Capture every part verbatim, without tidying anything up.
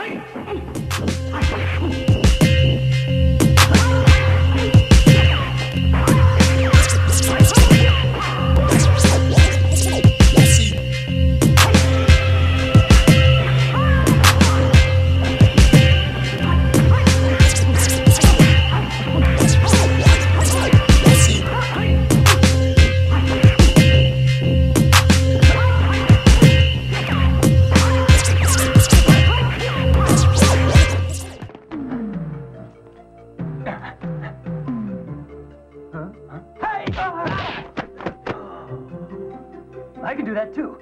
I can do that too.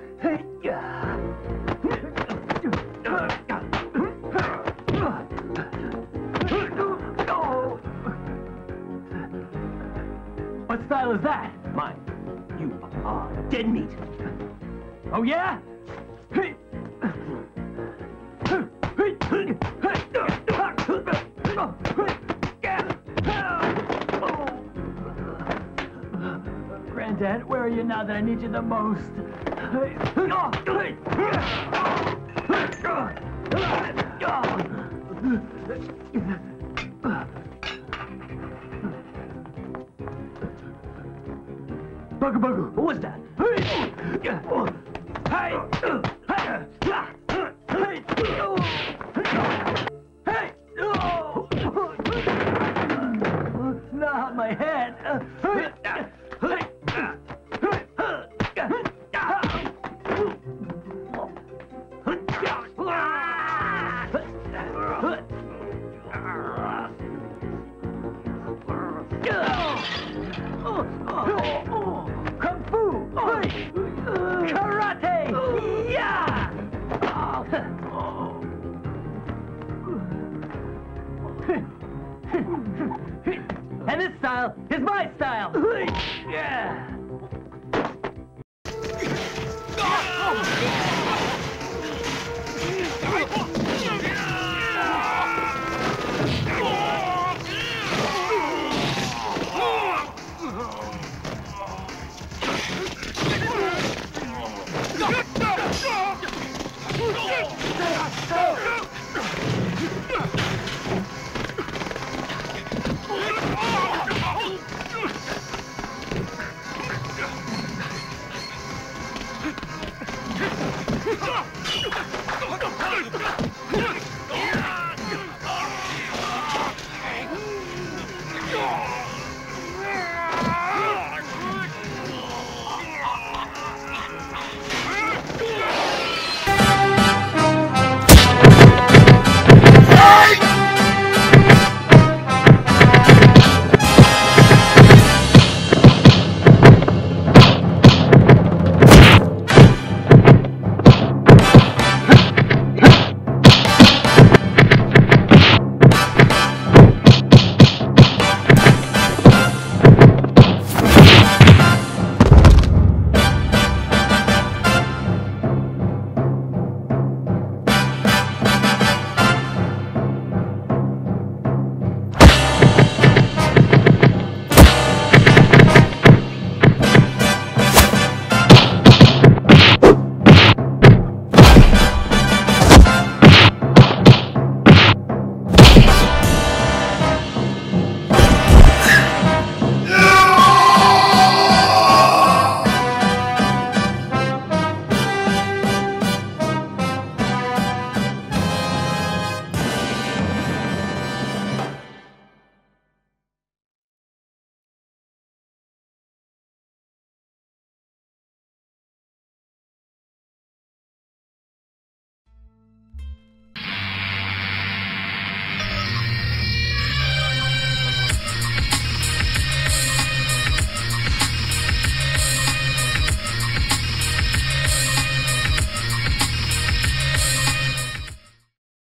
What style is that? Mine. You are dead meat. Oh yeah? Granddad, where are you now that I need you the most? Bugger, bugger, what was that? Not my head. Kung Fu! Karate! Yeah! And this style is my style! Yeah!